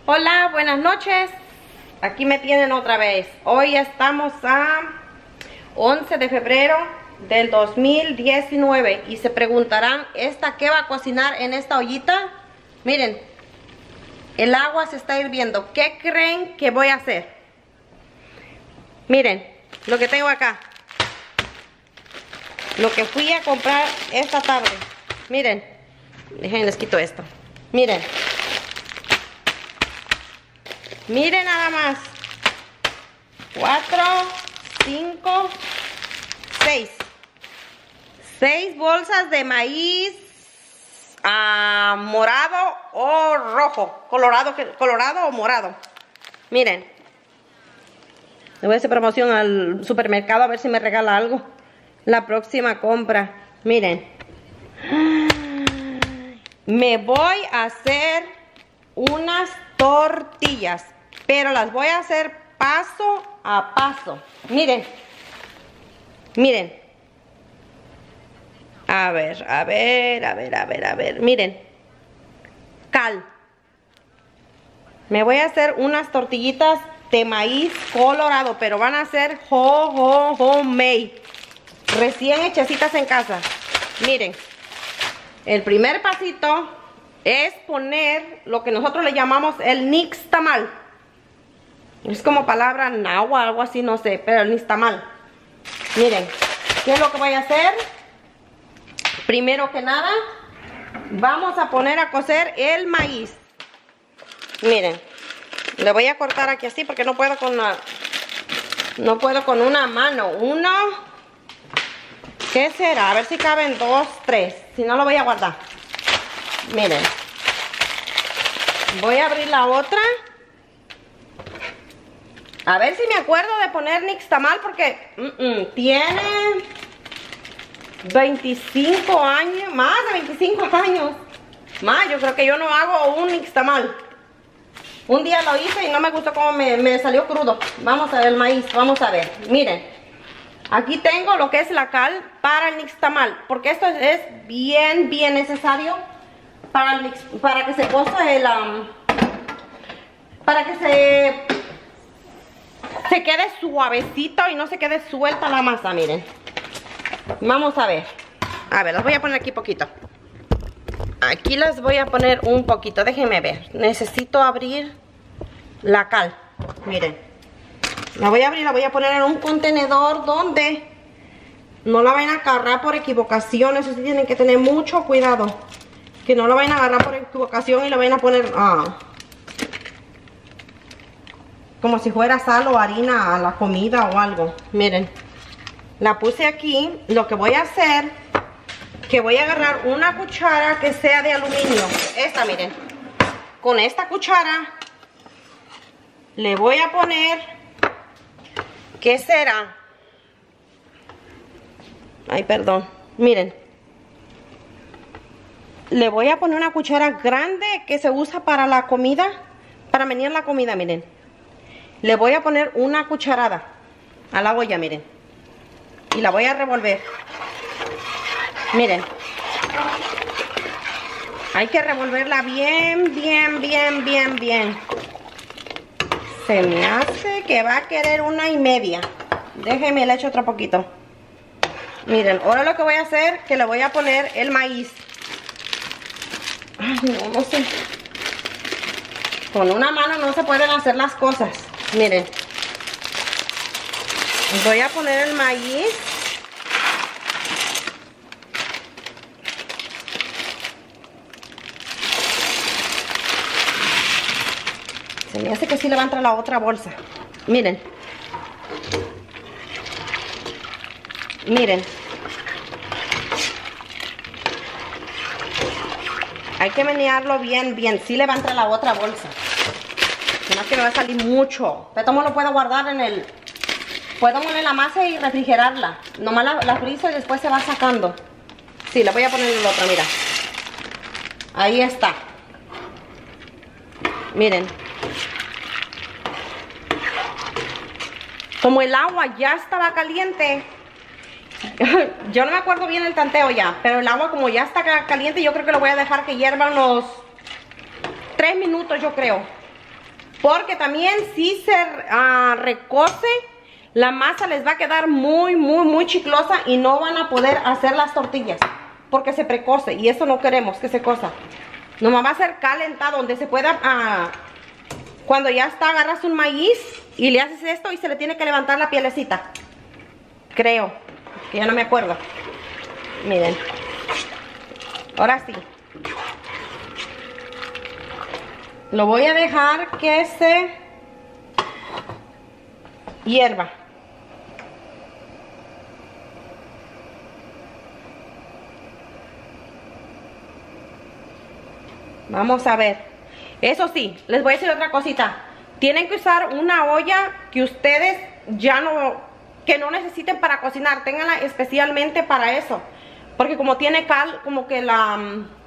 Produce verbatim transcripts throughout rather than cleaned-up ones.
Hola, buenas noches. Aquí me tienen otra vez. Hoy estamos a once de febrero del dos mil diecinueve. Y se preguntarán, ¿esta qué va a cocinar en esta ollita? Miren, el agua se está hirviendo. ¿Qué creen que voy a hacer? Miren, lo que tengo acá. Lo que fui a comprar esta tarde. Miren, dejen, les quito esto. Miren. Miren nada más. Cuatro, cinco, seis. Seis bolsas de maíz uh, morado o rojo. Colorado, colorado o morado. Miren. Le voy a hacer promoción al supermercado a ver si me regala algo. La próxima compra. Miren. Me voy a hacer unas tortillas. Pero las voy a hacer paso a paso. Miren. Miren. A ver, a ver, a ver, a ver, a ver. Miren. Cal. Me voy a hacer unas tortillitas de maíz colorado. Pero van a ser ho, ho, homemade. Recién hechecitas en casa. Miren. El primer pasito es poner lo que nosotros le llamamos el nixtamal. Es como palabra náhuatl, algo así, no sé, pero el nixtamal. Miren, ¿qué es lo que voy a hacer? Primero que nada, vamos a poner a cocer el maíz. Miren, le voy a cortar aquí así porque no puedo con una, no puedo con una mano. Uno, ¿qué será? A ver si caben dos, tres. Si no, lo voy a guardar. Miren, voy a abrir la otra. A ver si me acuerdo de poner nixtamal porque mm, mm, tiene veinticinco años, más de veinticinco años. Más, yo creo que yo no hago un nixtamal. Un día lo hice y no me gustó cómo me, me salió crudo. Vamos a ver el maíz, vamos a ver. Miren, aquí tengo lo que es la cal para el nixtamal, porque esto es, es bien, bien necesario para, el, para que se cosa el... Um, para que se... se quede suavecito y no se quede suelta la masa, miren. Vamos a ver. A ver, las voy a poner aquí poquito. Aquí las voy a poner un poquito, déjenme ver. Necesito abrir la cal. Miren. La voy a abrir, la voy a poner en un contenedor donde no la vayan a agarrar por equivocación. Eso sí tienen que tener mucho cuidado. Que no la vayan a agarrar por equivocación y la vayan a poner... Ah, como si fuera sal o harina a la comida o algo. Miren, la puse aquí. Lo que voy a hacer, que voy a agarrar una cuchara que sea de aluminio. Esta, miren. Con esta cuchara le voy a poner, ¿qué será? Ay, perdón. Miren, le voy a poner una cuchara grande que se usa para la comida, para menear la comida, miren. Le voy a poner una cucharada a la olla, miren. Y la voy a revolver. Miren. Hay que revolverla bien, bien, bien, bien, bien. Se me hace que va a querer una y media. Déjenme, le echo otro poquito. Miren, ahora lo que voy a hacer, que le voy a poner el maíz. Ay, no, no sé. Con una mano no se pueden hacer las cosas. Miren, voy a poner el maíz. Se me hace que sí levanta la otra bolsa. Miren. Miren. Hay que menearlo bien, bien. Sí levanta la otra bolsa. No es que me va a salir mucho. Pero ¿cómo lo puedo guardar en el... Puedo poner la masa y refrigerarla. Nomás la, la frizo y después se va sacando. Sí, la voy a poner en el otro, mira. Ahí está. Miren. Como el agua ya estaba caliente. Yo no me acuerdo bien el tanteo ya. Pero el agua como ya está caliente, yo creo que lo voy a dejar que hierva unos tres minutos, yo creo. porque también si se uh, recose, la masa les va a quedar muy, muy, muy chiclosa y no van a poder hacer las tortillas porque se precose y eso no queremos que se cosa. Nomás va a ser calentado donde se pueda, uh, cuando ya está, agarras un maíz y le haces esto y se le tiene que levantar la pielecita. Creo, que ya no me acuerdo. Miren. Ahora sí. Lo voy a dejar que se hierva. Vamos a ver. Eso sí, les voy a decir otra cosita. Tienen que usar una olla que ustedes ya no, que no necesiten para cocinar. Ténganla especialmente para eso. Porque como tiene cal, como que la,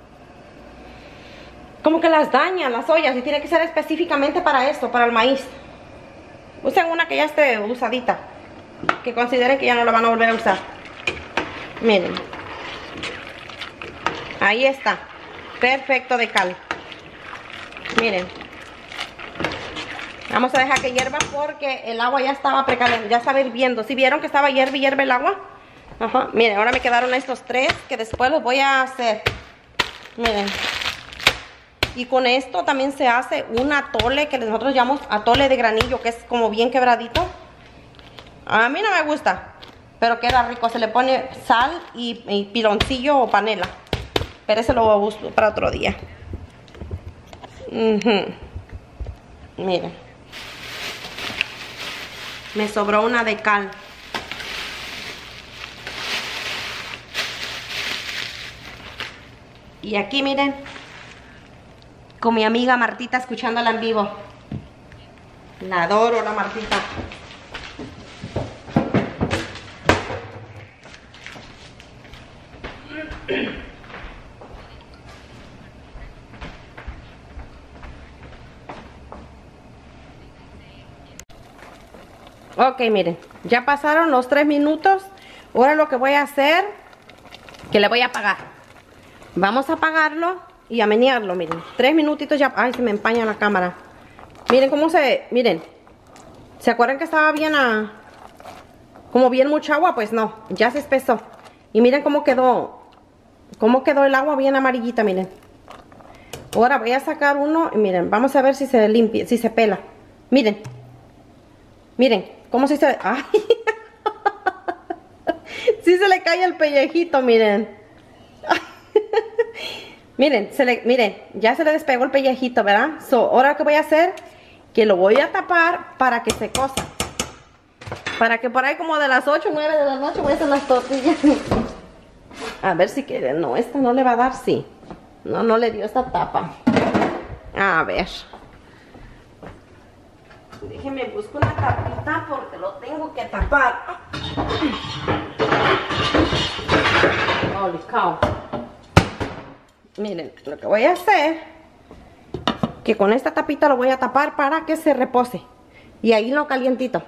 como que las dañan las ollas. Y tiene que ser específicamente para esto, para el maíz. Usen una que ya esté usadita, que consideren que ya no la van a volver a usar. Miren. Ahí está. Perfecto de cal. Miren. Vamos a dejar que hierva porque el agua ya estaba precalentando, ya estaba hirviendo. ¿Sí vieron que estaba hierve y hierve el agua? Ajá. Miren, ahora me quedaron estos tres que después los voy a hacer. Miren. Y con esto también se hace un atole que nosotros llamamos atole de granillo, que es como bien quebradito. A mí no me gusta, pero queda rico. Se le pone sal y, y piloncillo o panela. Pero ese lo voy a buscar para otro día. Uh-huh. Miren. Me sobró una de cal. Y aquí miren, con mi amiga Martita escuchándola en vivo. La adoro, la Martita. Ok, miren, ya pasaron los tres minutos. Ahora lo que voy a hacer, que le voy a apagar. Vamos a apagarlo y a menearlo, miren. Tres minutitos ya. Ay, se me empaña la cámara. Miren cómo se, miren. ¿Se acuerdan que estaba bien a, como bien mucha agua? Pues no, ya se espesó. Y miren cómo quedó, cómo quedó el agua bien amarillita, miren. Ahora voy a sacar uno y miren, vamos a ver si se limpia, si se pela. Miren. Miren. ¿Cómo se dice? ¡Ay! Sí se le cae el pellejito, miren. Miren, se le, miren, ya se le despegó el pellejito, ¿verdad? So, ahora que voy a hacer, que lo voy a tapar para que se cosa. Para que por ahí como de las ocho, nueve de la noche voy a hacer las tortillas. A ver si quiere. No, esta no le va a dar, sí. No, no le dio esta tapa. A ver. Déjenme busco una tapita porque lo tengo que tapar. Holy cow. Miren, lo que voy a hacer, que con esta tapita lo voy a tapar para que se repose. Y ahí lo calientito.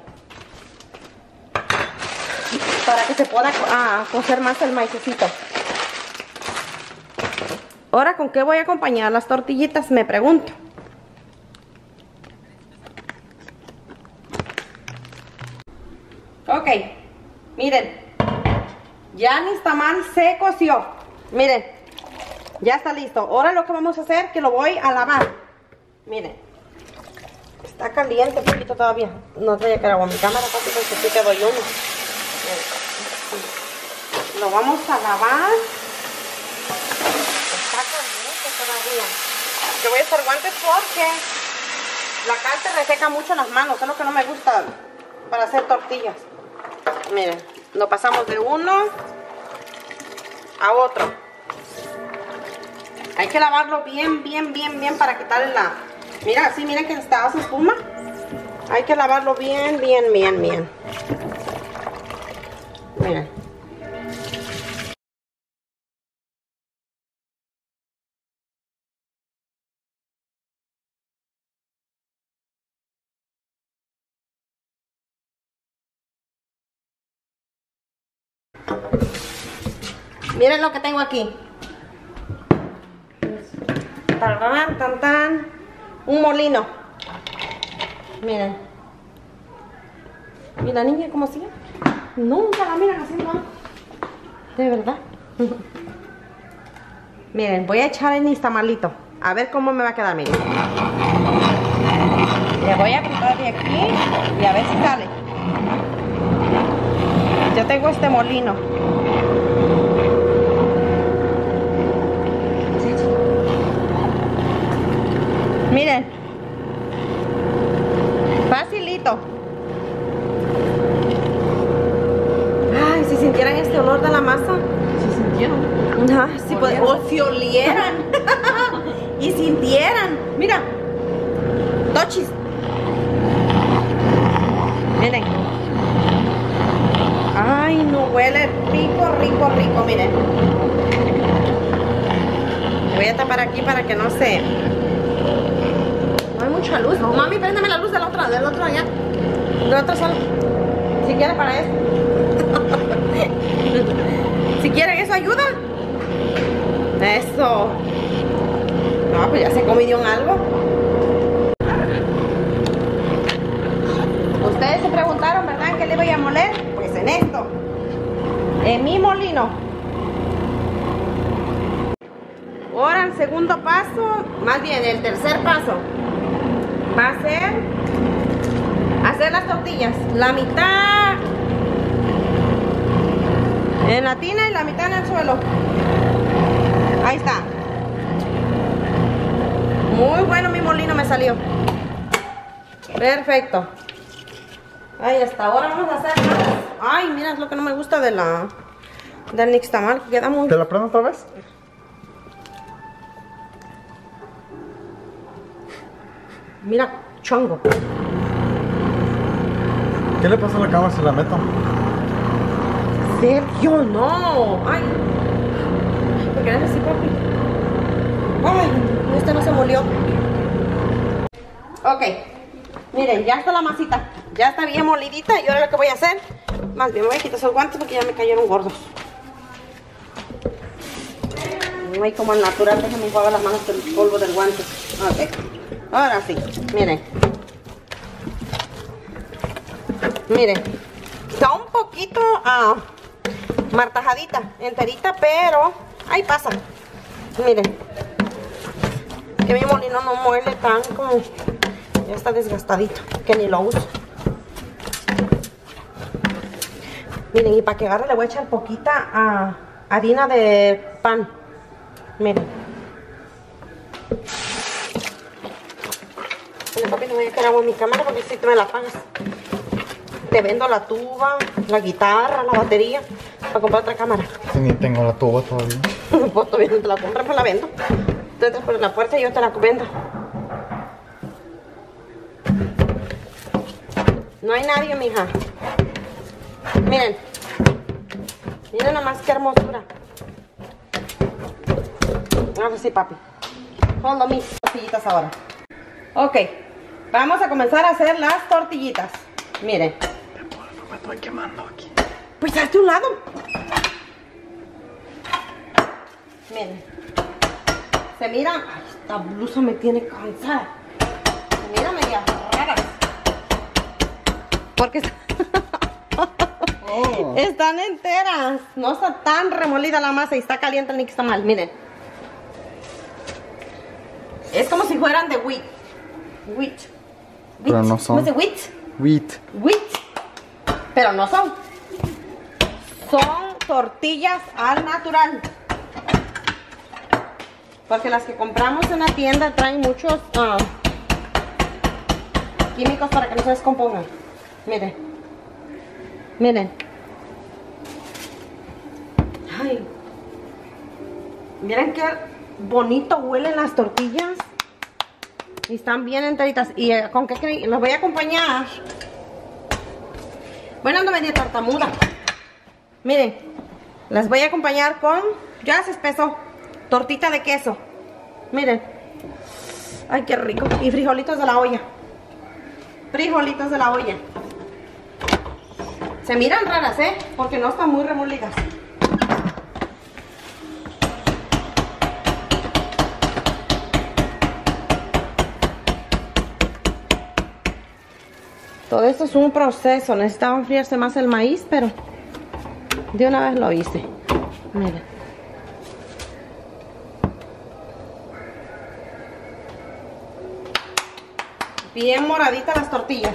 Para que se pueda ah, cocer más el maicecito. Ahora, ¿con qué voy a acompañar las tortillitas? Me pregunto. Ok, miren, ya mi tamal se coció. Miren, ya está listo. Ahora lo que vamos a hacer es que lo voy a lavar. Miren, está caliente un poquito todavía. No traía que era agua mi cámara, casi porque sí quedó uno. Lo vamos a lavar. Está caliente todavía. Yo voy a usar guantes porque la cal se reseca mucho en las manos. Es lo que no me gusta para hacer tortillas. Miren, lo pasamos de uno a otro. Hay que lavarlo bien, bien, bien, bien para quitarle la... Mira, así, miren que está hace espuma. Hay que lavarlo bien, bien, bien, bien. Miren. Miren lo que tengo aquí. Tan, tan, tan. Un molino. Miren. ¿Y la niña cómo sigue? Nunca la miran haciendo algo. De verdad. Miren, voy a echar el nixtamalito. A ver cómo me va a quedar, miren. Le voy a apretar de aquí y a ver si sale. Yo tengo este molino. Miren. Facilito. Ay, si sintieran este olor de la masa. ¿Sí sintieron? Ah, si pod- o si olieran. Y sintieran. Mira. Tochis. Miren. Ay, no huele rico, rico, rico. Miren. Voy a tapar aquí para que no se... No hay mucha luz. No, mami, préndeme la luz de la otra, del otro allá. De la otra sala. Si quieren para eso. Si quieren eso ayuda. Eso. No, pues ya se comió en algo. Ustedes se preguntaron, ¿verdad? ¿En qué le voy a moler? Pues en esto. En mi molino. Ahora el segundo paso, más bien el tercer paso, va a ser hacer las tortillas. La mitad en la tina y la mitad en el suelo. Ahí está. Muy bueno mi molino me salió. Perfecto. Ahí está. Ahora vamos a hacer más. Ay, mira, es lo que no me gusta de la del nixtamal. Queda muy... ¿Te la prendo otra vez? Mira, chongo. ¿Qué le pasa a la cámara si la meto? Sergio, no. Ay. ¿Por qué eres así, papi? Ay, este no se molió. Ok. Miren, ya está la masita. Ya está bien molidita. Y ahora lo que voy a hacer, más bien me voy a quitar esos guantes porque ya me cayeron gordos. No hay como el natural, déjenme enjuagar las manos con el polvo del guante. Ok. Ahora sí, miren. Miren. Está un poquito uh, martajadita, enterita, pero ahí pasa. Miren. Que mi molino no muele tan como... Ya está desgastadito, que ni lo uso. Miren, y para que agarre le voy a echar poquita uh, harina de pan. Miren. Bueno, papi, no voy a echar agua en mi cámara porque si te me la apagas. Te vendo la tuba, la guitarra, la batería para comprar otra cámara. Si ni tengo la tuba todavía. Pues todavía no te la compras, pues la vendo. Tú entras por la puerta y yo te la vendo. No hay nadie, mija. Miren. Miren nomás qué hermosura. Ahora sí, papi. Pongo mis tortillitas ahora. Ok. Vamos a comenzar a hacer las tortillitas. Miren. Me estoy quemando aquí. Pues hazte un lado. Miren. Se miran. Ay, esta blusa me tiene cansada. Se miran media raras. Porque oh. Están enteras. No está tan remolida la masa y está caliente el nixtamal. Miren. Es como si fueran de wheat. Wheat. Pero no son. ¿Cómo se wheat? Wheat. Wheat. Pero no son. Son tortillas al natural. Porque las que compramos en la tienda traen muchos uh, químicos para que no se descompongan. Miren. Miren. Ay. Miren qué bonito huelen las tortillas. Y están bien enteritas. ¿Y eh, con qué creen? Las voy a acompañar. Bueno, ando media tartamuda. Miren. Las voy a acompañar con... Ya se espesó. Tortita de queso. Miren. Ay, qué rico. Y frijolitos de la olla. Frijolitos de la olla. Se miran raras, ¿eh? Porque no están muy remolidas. Todo esto es un proceso. Necesitaba enfriarse más el maíz, pero de una vez lo hice. Miren. Bien moraditas las tortillas.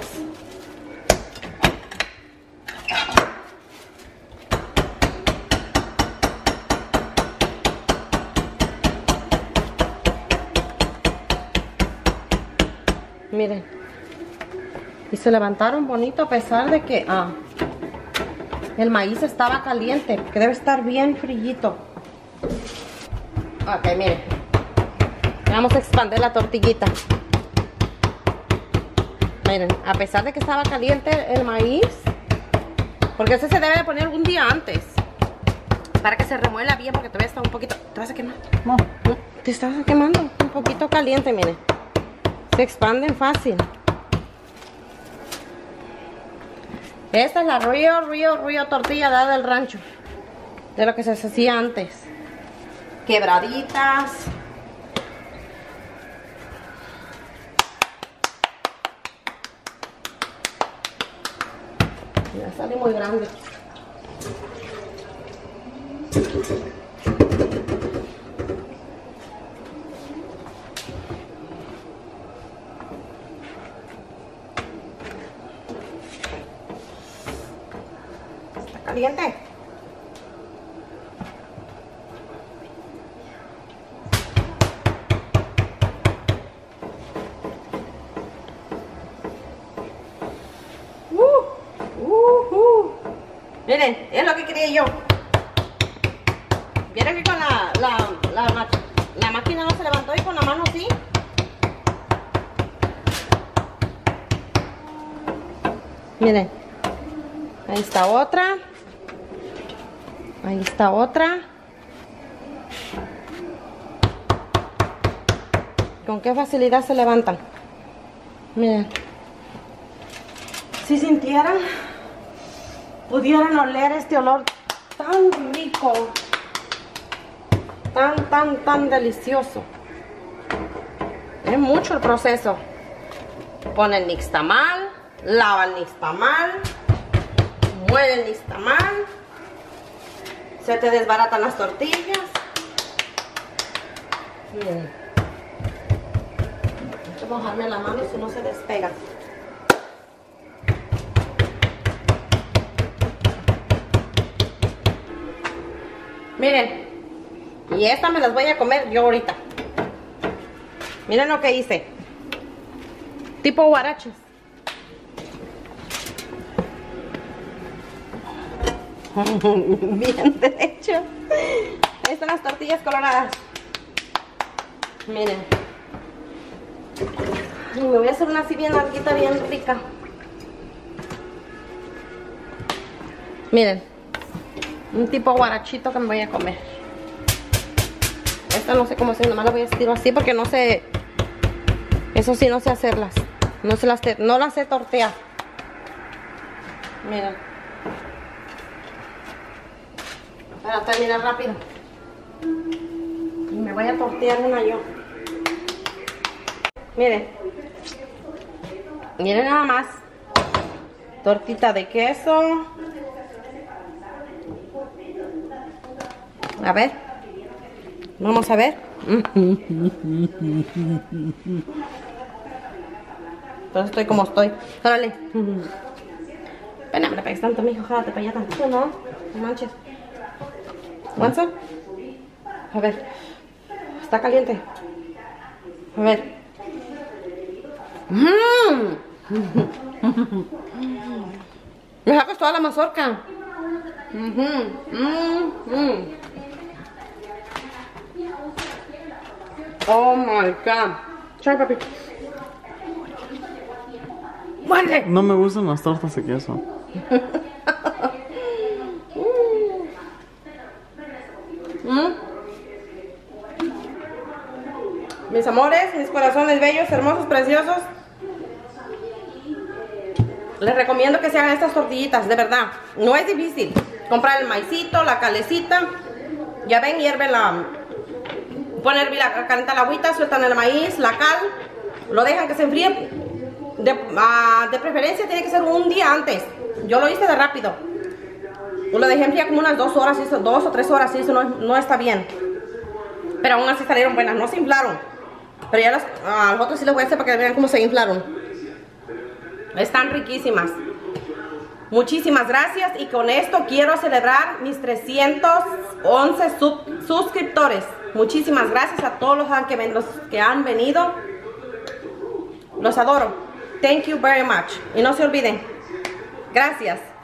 Miren. Y se levantaron bonito a pesar de que ah, el maíz estaba caliente, que debe estar bien frillito. Ok, miren. Vamos a expandir la tortillita. Miren, a pesar de que estaba caliente el maíz, porque ese se debe de poner un día antes para que se remuela bien, porque todavía está un poquito. ¿Te vas a quemar? No. Te estás quemando, un poquito caliente, miren. Se expanden fácil. Esta es la Río, Río, Río tortilla de del rancho, de lo que se hacía antes. Quebraditas. Ya sale muy grande. Está caliente. Miren, es lo que quería yo. Vieron que con la, la, la, la máquina no se levantó y con la mano sí. Miren, ahí está otra. Ahí está otra. Con qué facilidad se levantan. Miren. Si sintieran, pudieran oler este olor tan rico, tan, tan, tan delicioso. Es mucho el proceso. Ponen nixtamal, lavan nixtamal, muelen nixtamal, se te desbaratan las tortillas. Miren. Hay que mojarme la mano si no se despega. Miren, y esta me las voy a comer yo ahorita. Miren lo que hice. Tipo guaraches. Bien derecho. Ahí están las tortillas coloradas. Miren. Y me voy a hacer una así bien larguita, bien rica. Miren. Un tipo guarachito que me voy a comer. Esta no sé cómo hacer, nomás la voy a estirar así porque no sé. Eso sí, no sé hacerlas. No se las, no las sé tortear. Miren. Para terminar rápido. Y me voy a tortear una yo. Miren. Miren nada más. Tortita de queso. A ver. Vamos a ver. Entonces estoy como estoy. Órale. Pena, me la pegues tanto, mijo. Jálate para allá tantito, ¿no? No manches. ¿Avanza? A ver. Está caliente. A ver. Mmm. Me sacas toda la mazorca. Mmm. Mmm. Oh my god. Chai, papi. ¡Muerde! No me gustan las tortas de queso. mm. Mis amores, mis corazones bellos, hermosos, preciosos. Les recomiendo que se hagan estas tortillitas, de verdad. No es difícil. Comprar el maicito, la calecita. Ya ven, hierve la... Ponen a hervir, la, calentar la agüita, sueltan el maíz, la cal. Lo dejan que se enfríe De, uh, de preferencia tiene que ser un día antes. Yo lo hice de rápido. Lo dejé enfriar como unas dos horas, hizo dos o tres horas, y eso no, no está bien. Pero aún así salieron buenas, no se inflaron. Pero ya las, a los otros sí les voy a hacer para que vean cómo se inflaron. Están riquísimas. Muchísimas gracias. Y con esto quiero celebrar mis trescientos once sub, suscriptores. Muchísimas gracias a todos los que, los que han venido. Los adoro. Thank you very much. Y no se olviden. Gracias.